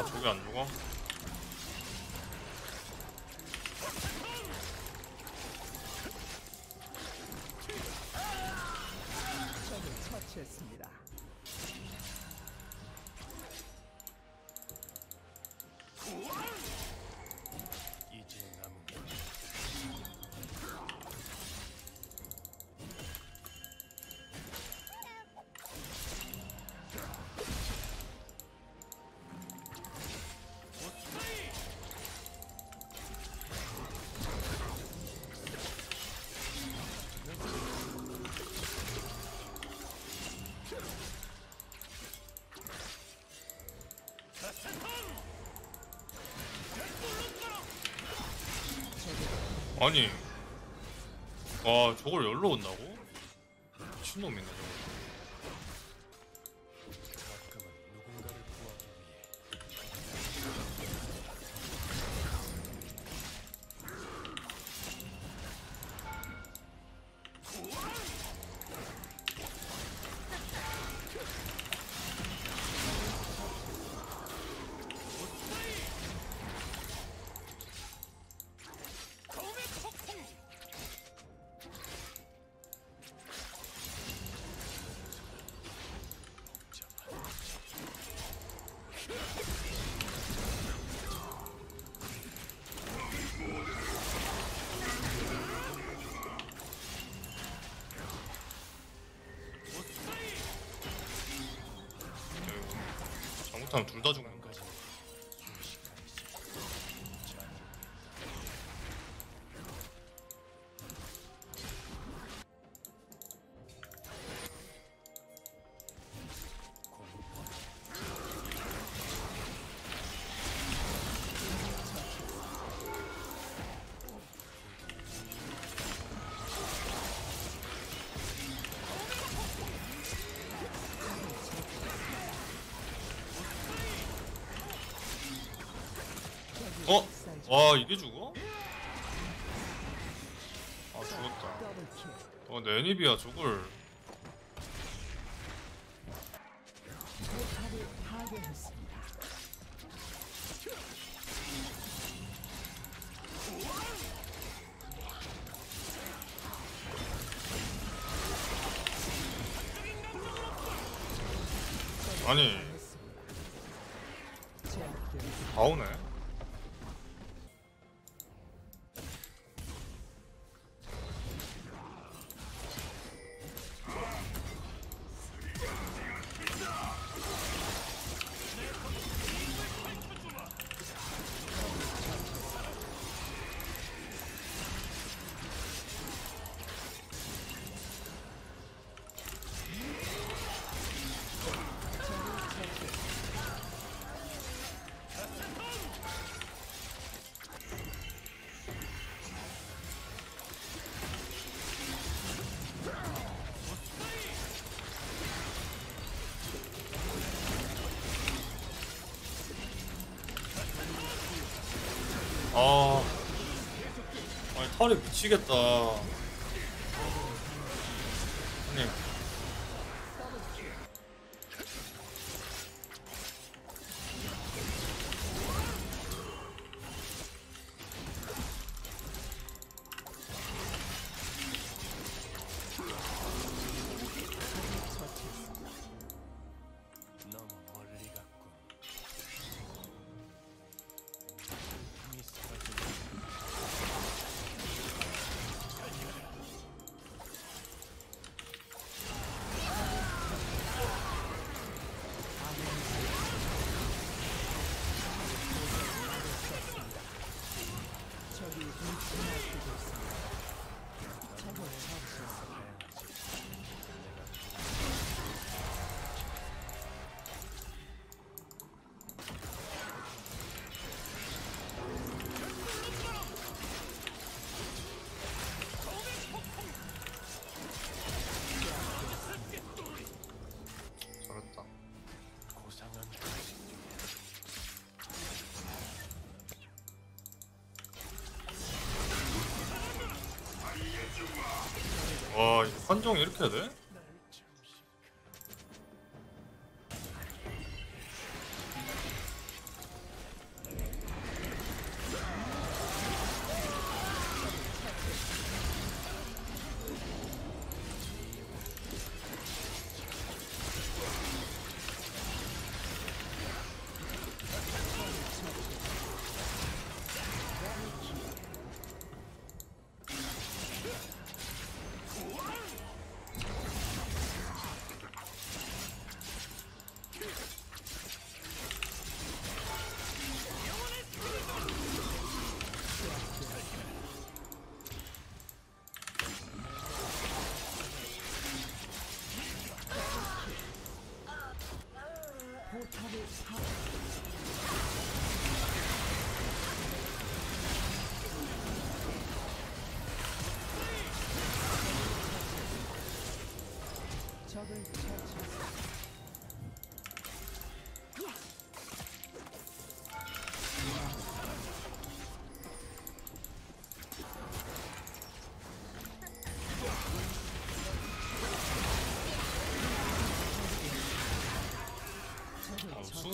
저기 안 죽어? 적을 처치했습니다. 이제 남은 게 아니, 와 저걸 열로 온다고? 미친놈이네 저거. 가끔은 누군가를 구하기 위해 잘못하면 둘 다 죽는 거지. 어? 와 이게 죽어? 아 죽었다. 더블킬. 네니비야 저걸. 포탑을 파괴했습니다. 아니 제압되었습니다. 다 오네. 아, 아니 털이 미치겠다. 아니, 너무 멀리 갔군. 힘이 사라지는 적이 움직이고 있습니다. 적을 처치했습니다. 잘했다. 고상한 가식 와, 이거 판정 이렇게 해야 돼? 날 잠시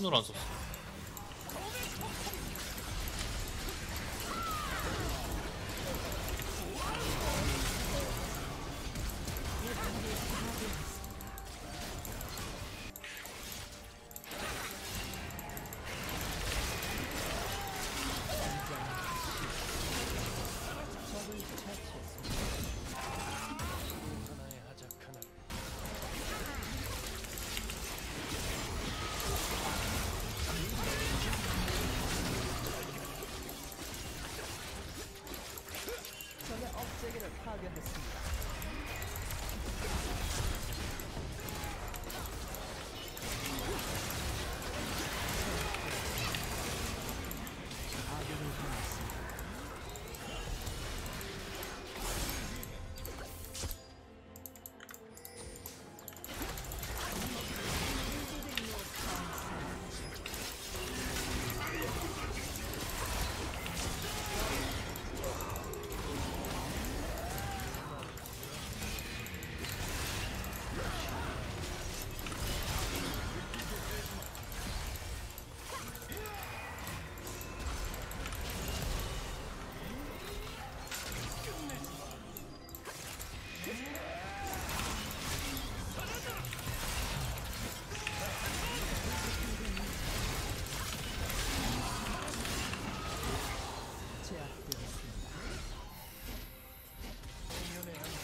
룬을 안 썼어. 적을 처치했습니다. 하나의 하작하나 적의 업체계를 파괴했습니다. 아군을 향했습니다. 제압되었습니다. 공연의 한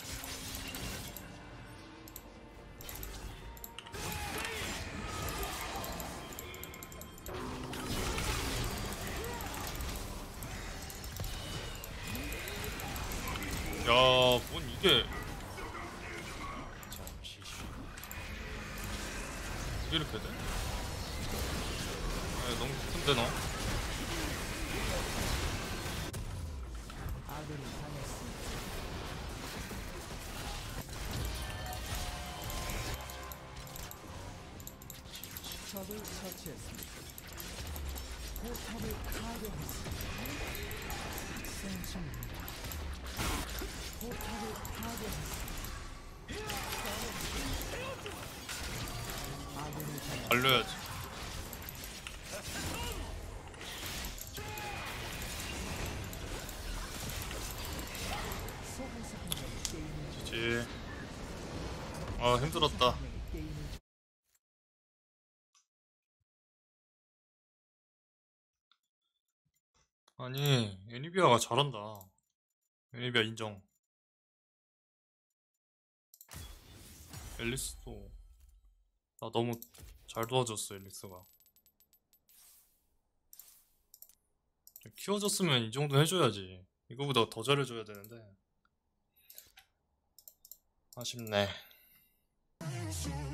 야, 뭔 이게 잠시 쉬고 이렇게 돼? 아, 너무 큰데 너? 아군이 당했습니다. 적을 처치했습니다. 포탑을 파괴했습니다. 생충입니다. 포탑을 파괴했습니다. 아군을 당했습니다. 알려야지. 소환사 한 명이 게임을 그치. 아, 힘들었다. 한 명이 게임을 아니, 애니비아가 잘한다. 애니비아 인정. 앨리스도 나 너무 잘 도와줬어, 앨리스가. 키워줬으면 이 정도 해줘야지. 이거보다 더 잘해줘야 되는데. 아쉽네.